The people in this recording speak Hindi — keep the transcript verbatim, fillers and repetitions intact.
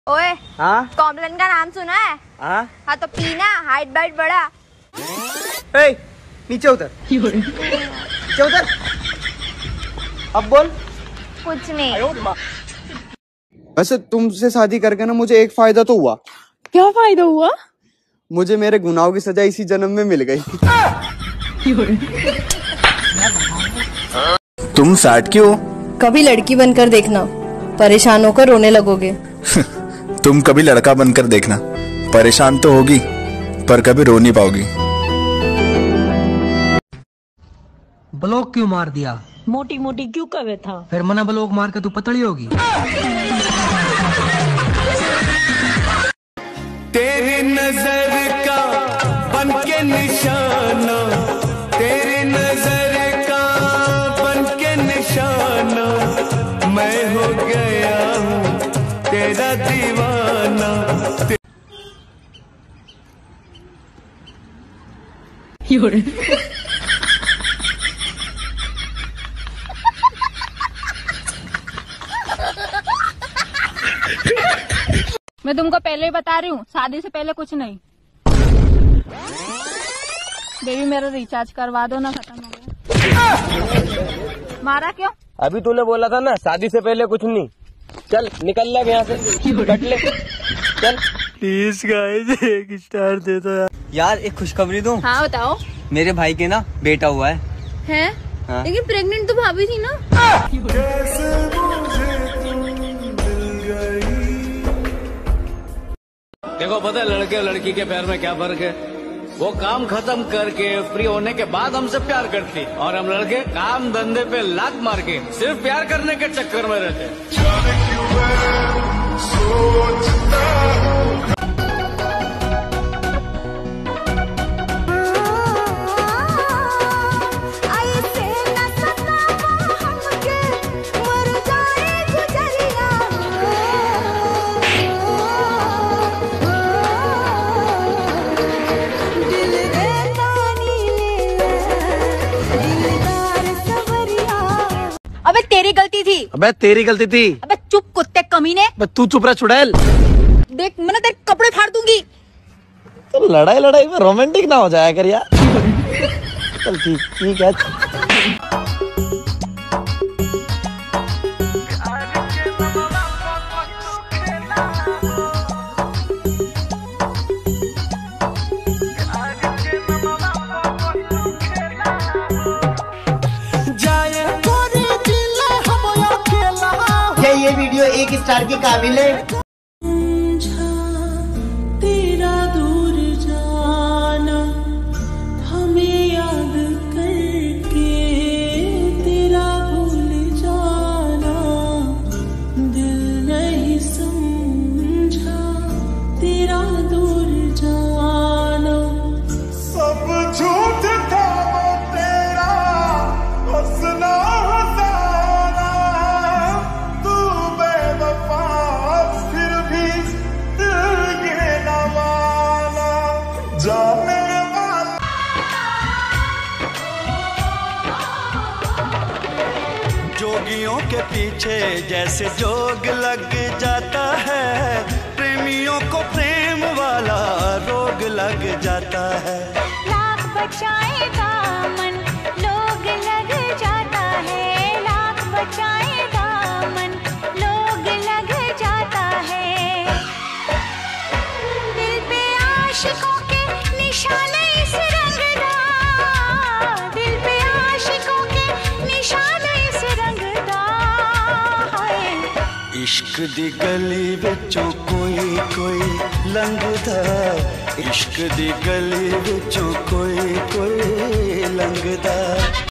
ओए हाँ कॉम्प्लान का नाम सुना है? हाँ हाँ तो पीना, हाइट बाइट बढ़ा। ए, नीचे उतर नीचे उतर। अब बोल। कुछ नहीं। वैसे तुमसे शादी करके ना मुझे एक फायदा तो हुआ। क्या फायदा हुआ? मुझे मेरे गुनाहों की सजा इसी जन्म में मिल गई। तुम सैड क्यों? कभी लड़की बनकर देखना, परेशान होकर रोने लगोगे। तुम कभी लड़का बनकर देखना, परेशान तो होगी पर कभी रो नहीं पाओगी। ब्लॉक क्यों मार दिया? मोटी मोटी क्यों करे था? फिर मना ब्लॉक मार के तू पतली होगी। तेरी नजर का बन के निशाना, तेरी नजर का बन के निशाना, मैं हो गया हूँ तेरा दीवाना। मैं तुमको पहले ही बता रही हूँ, शादी से पहले कुछ नहीं। बेबी मेरा रिचार्ज करवा दो ना, खत्म हो गया। मारा क्यों? अभी तूने बोला था ना शादी से पहले कुछ नहीं। चल निकल ले यहाँ से, कट ले चल। प्लीज गाइस एक स्टार दे दो यार। यार एक खुशखबरी दूं? हाँ बताओ। मेरे भाई के ना बेटा हुआ है। हैं? हाँ? लेकिन प्रेग्नेंट तो भाभी थी ना। देखो पता है लड़के और लड़की के प्यार में क्या फर्क है? वो काम खत्म करके फ्री होने के बाद हमसे प्यार करती, और हम लड़के काम धंधे पे लात मार के सिर्फ प्यार करने के चक्कर में रहते। अबे तेरी गलती थी। अबे तेरी गलती थी। अबे चुप कुत्ते कमीने। अबे तू चुप रह चुड़ैल। देख मैंने तेरे कपड़े फाड़ दूंगी। तो लड़ाई लड़ाई में रोमांटिक ना हो जाया कर यार। चल ठीक ठीक है। ये वीडियो एक स्टार की काबिल है। तेरा दूर जाना हमें याद करके, तेरा भूल जाना दिल नहीं समझा, तेरा दूर जाना सब झूठ था वो तेरा हंसना हंसाना, तू बेवफा फिर भी दिल के न माना, जाने वाला। जोगियों के पीछे जैसे जोग लग जाता है, प्रेमियों को प्रेम वाला रोग लग जाता है। लाख बचाएगा मन लोग लग जाता है, लाख बचाएगा मन लोग लग जाता है। दिल पे आशिकों के निशान इस रंगदा, दिल पे आशिकों के निशान इस रंगदा है। इश्क दी गली विचों कोई कोई लंघदा, इश्क दी गली विचों कोई कोई लंघदा।